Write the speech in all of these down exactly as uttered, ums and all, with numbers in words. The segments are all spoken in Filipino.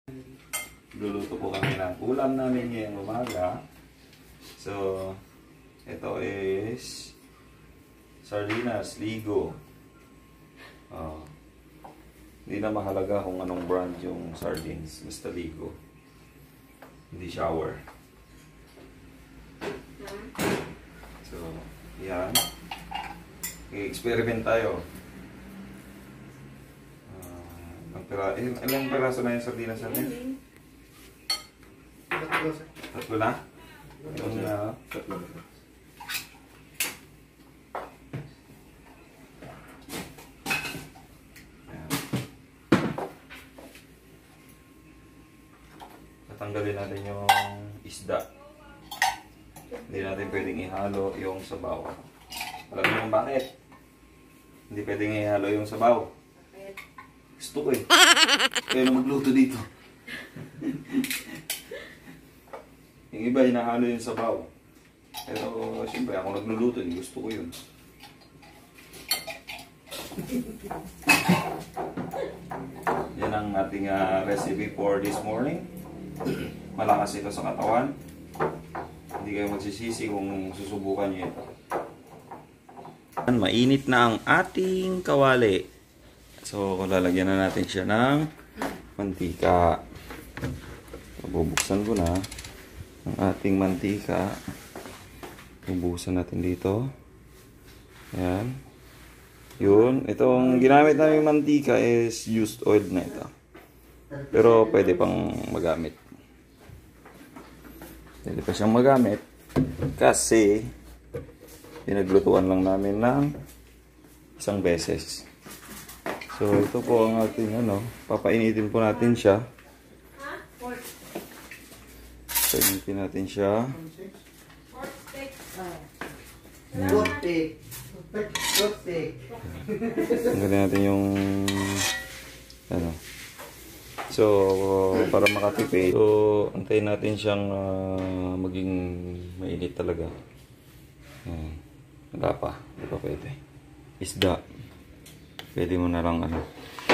Luluto po kami ng ulam namin ngayong umaga. So, ito is sardinas, Ligo. Uh, hindi na mahalaga kung anong brand yung sardines, basta Ligo. Hindi shower. So, yan. I-experiment tayo. Uh, pera, il ilang peraso na yung sardinas natin? Tatlo na? Yung uh, tatlo. Tatanggalin natin yung isda. Hindi natin pwedeng ihalo yung sabaw. Alam niyo kung bakit? Hindi pwedeng ihalo yung sabaw. Gusto ko eh. Kaya na magluto dito. Yung iba hinahalo yung sabaw. Pero siyempre ako nagluluto, gusto ko yun. Yan ang ating uh, recipe for this morning. Malakas ito sa katawan. Hindi kayo magsisisi kung susubukan nyo ito. Mainit na ang ating kawali. So, lalagyan na natin siya ng mantika. Bubuksan ko na ang ating mantika. Bubuksan natin dito. Ayan. Yun. Itong ginamit namin mantika is used oil na ito. Pero pwede pang magamit. Pwede pa siyang magamit. Kasi pinaglutuan lang namin ng isang beses. So, ito po ang ating ano, papainitin po natin siya. Painitin natin siya. Tanggalin natin yung ano. So, para makatipid. So, antayin natin siyang uh, maging mainit talaga. Ayan. Wala pa. Hindi pa pwede. Isda. Pwede mo na lang ano.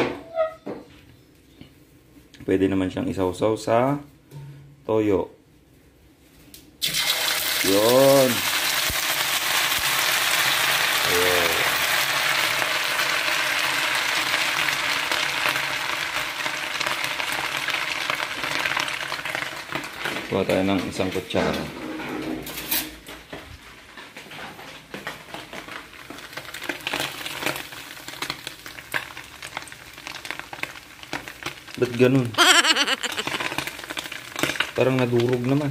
Pwede naman siyang isawsaw sa toyo. Yun. Ayan. Kuha tayo ng isang kutsara. Ba't ganun? Parang nadurog naman.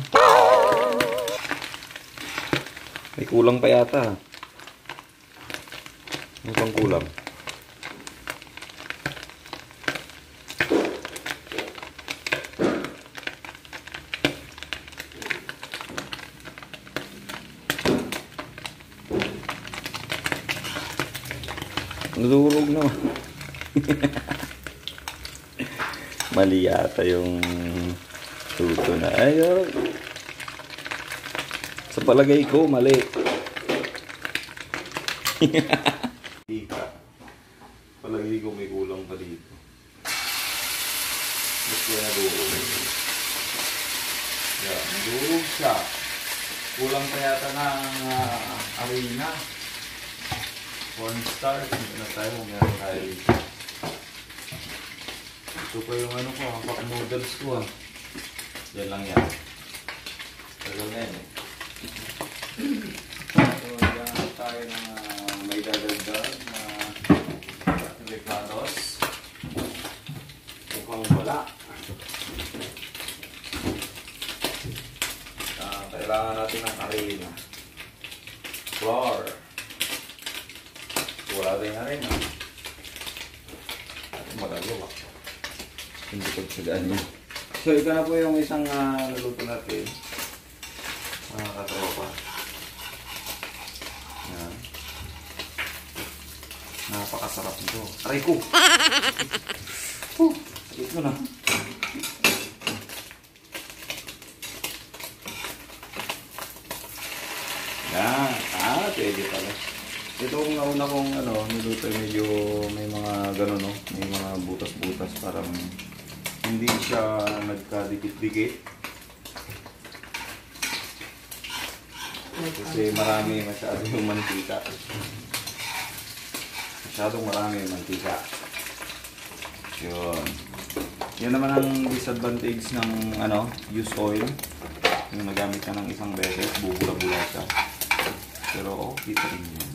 May kulang pa yata. May pang kulang. Nadurog naman. Mali yata yung tuto na. Ayun. Sa palagay ko, mali. Dika. Palagay ko may kulang pa dito. Gusto na durog. Yan. Durog siya. Kulang pa yata ng uh, harina. Cornstarch. Hindi na tayo kung meron tayo dito. Ito pa yung ano ko, pack noodles ko ah. Yan lang yan. Tagal na yan eh. So, yan tayo ng uh, may dadagdag na avocados. Mukhang wala. Uh, kailangan natin ng harina. Flour. Wala rin harina. At magagawa. Hindi pagsagaan yun. So, ito na po yung isang uh, naluto natin. Mga katropa. Yan. Napakasarap nito. Aray ko! Oh, sakit mo na. Yan. Ah, pwede pala. Ito kung nauna kong ano, niluto medyo may mga gano'n, no? May mga butas-butas parang hindi siya nagkadikit-dikit. Kasi marami masyado yung mantika. Masyadong marami yung mantika. Yun. Yan naman ang disadvantage ng ano, used oil. Yung nagamit ka ng isang beses, bubula-bula siya. Pero okay pa rin yun.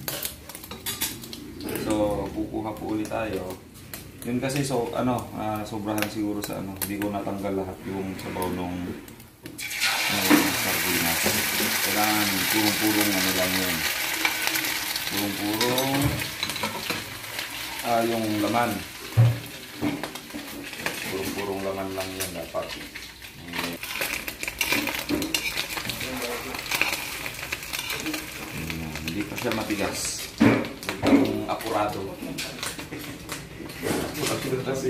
So, kukuha po ulit tayo. Yun kasi so, ano, uh, sobrahan siguro sa ano, hindi ko natanggal lahat yung sabaw nung uh, sardinas. Kailangan purong-purong ano lang yun. Purong-purong uh, yung laman. Purong-purong laman lang yan dapat. Hmm, hindi pa siya matigas. Yung apurado. Apurado kasi.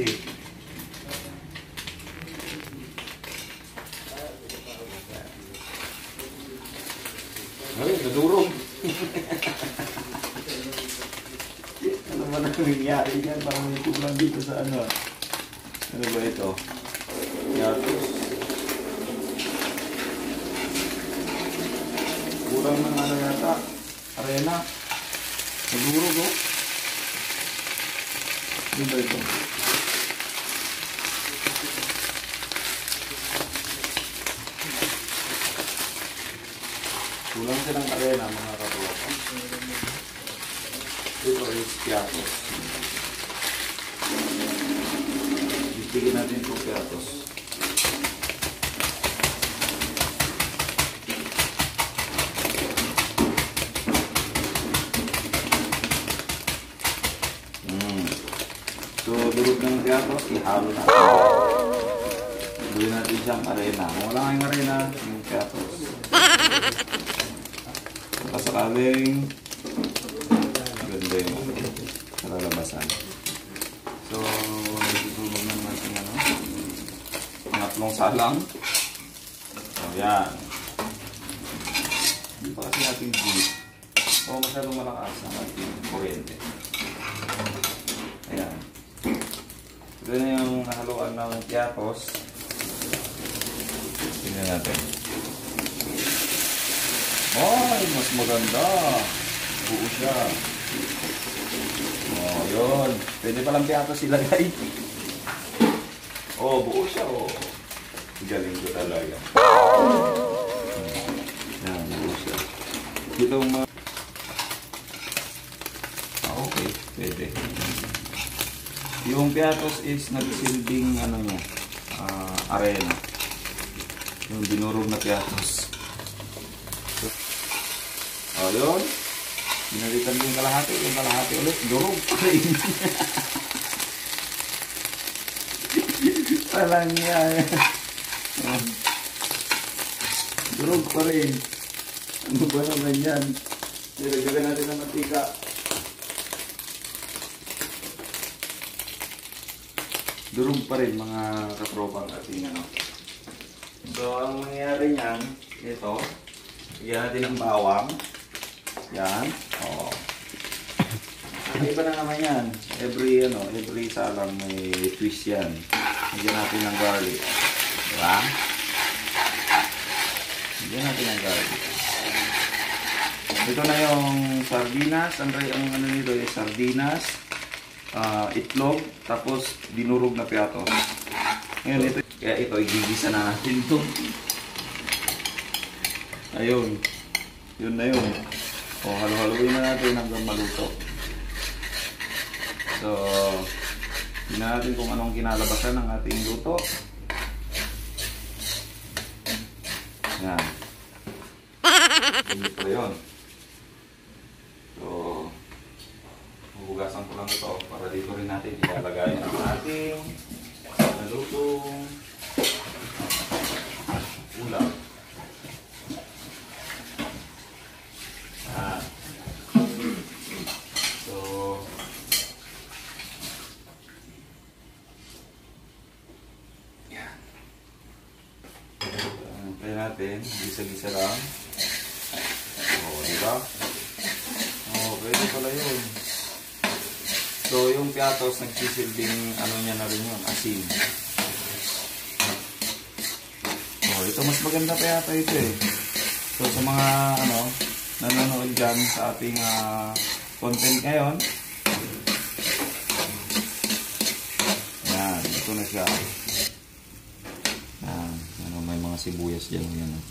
Ay, nadurog. Ano ba na nangyari yan? Parang may kulang dito sa ano. Ano ba ito? Yatos. Kurang ng ano yata. Arena. Nadurog oh. Ano ba ito? Kulang silang arena mga katulog. Ito is piatos. Bigyan natin ito piatos. Hmm. So, durog ng piatos, ihalo natin. Bigyan natin siyang arena. Kung wala kayong arena, yung piatos. Sakaling ganda yung kalalabasan. So, nagtutulog na natin ano, pangatlong salang. So, yan. Hindi pa kasi natin deep. O, masyadong malakas ang ating kuryente. Ayan. Ito na yung nahaluan ng piatos. Tingnan natin. Ay, mas maganda. Buo siya. Oh, yun. Pwede palang piatos ilagay. Oh, buo siya. Oh. Galing ko talaga. Yan, buo siya. Dito mga... Ah, okay. Pwede. Yung piatos is nagsilbing ano niya, uh, arena. Yung dinurog na piatos. O, yun. Binalitan yung kalahati. Yung kalahati ulit. Durog pa rin. Palang yan. Durog pa rin. Ano ba naman yan? Nilagyan natin ng mantika. Durog pa rin mga katropang ating ano. So, ang mangyayari niyan, ito, bigyan natin ng bawang. Yan. Oo. Iba na naman yan. Every, ano, every salang may twist yan. Bigyan natin ng garlic. Diba? Bigyan natin ng garlic. Ito na yung sardinas. Ang, ang ano nito ay sardinas, uh, itlog, tapos dinurog na piatos. Ngayon, ito, kaya ito, igigisa na natin ito. Ayun. Yun na yun. O, halo-haloin na natin hanggang maluto. So, tingnan natin kung anong kinalabasan ng ating luto. Yan. Hindi pa yun. So, huhugasan ko lang ito para dito rin natin ilalagay ang ating nalutong ulam. Ah. So, yan. Kaya natin, gisa-gisa lang. O, diba? O, pwede pala yun. So, yung piatos, nagsisilbing ano niya na rin yun, asin. ito, mas maganda pa yata ito eh. So sa mga ano, nanonood dyan sa ating uh, content ngayon, yan, ito na siya. Yan, ano, may mga sibuyas dyan. Yan, oh.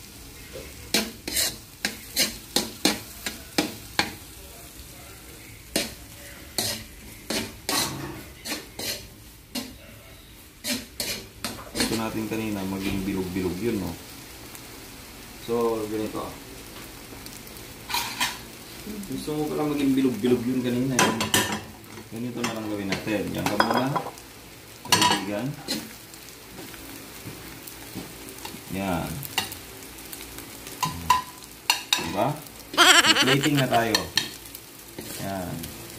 Natin kanina maging bilog-bilog yun, no? So, ganito. Gusto mo pala maging bilog-bilog yun kanina, eh. Ganito na lang gawin natin. Yan ka muna, kaibigan. Yan. Diba? Plating na tayo. Yan.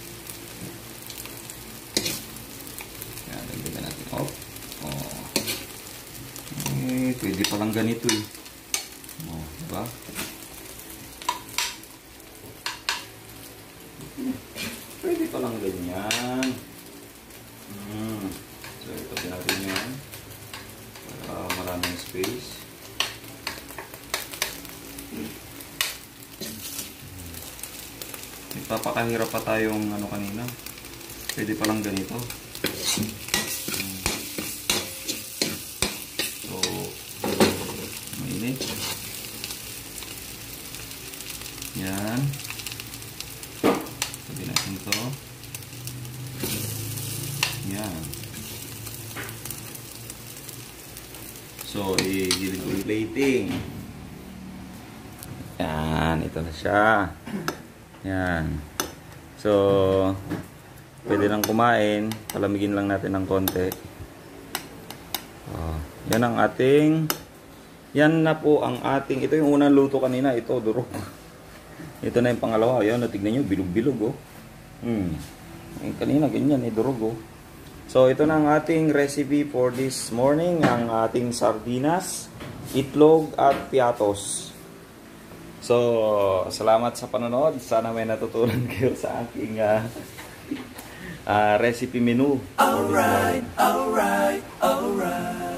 Yan, dagdagan natin. Oh. Oh. Eh, pwede palang ganito eh. Oh, diba? Pwede palang ganyan. Hmm. So, ito natin yan. Para maraming space. Nagpapakahirap pa tayong ano kanina. Pwede palang ganito. Yan. Sabi natin ito. Yan. So, i-gilid ko yung plating. Yan. Ito na siya. Yan. So, pwede lang kumain. Palamigin lang natin ng konti. Oh, yan ang ating... Yan na po ang ating... Ito yung unang luto kanina. Ito, durog. Ito na yung pangalawa. Ayan, tignan nyo. Bilog-bilog, oh. Hmm. Yung kanina, ganyan, eh. Durog, oh. So, ito na ang ating recipe for this morning. Ang ating sardinas, itlog, at piatos. So, salamat sa panonood. Sana may natutunan kayo sa aking uh, uh, recipe menu. Alright, alright, alright.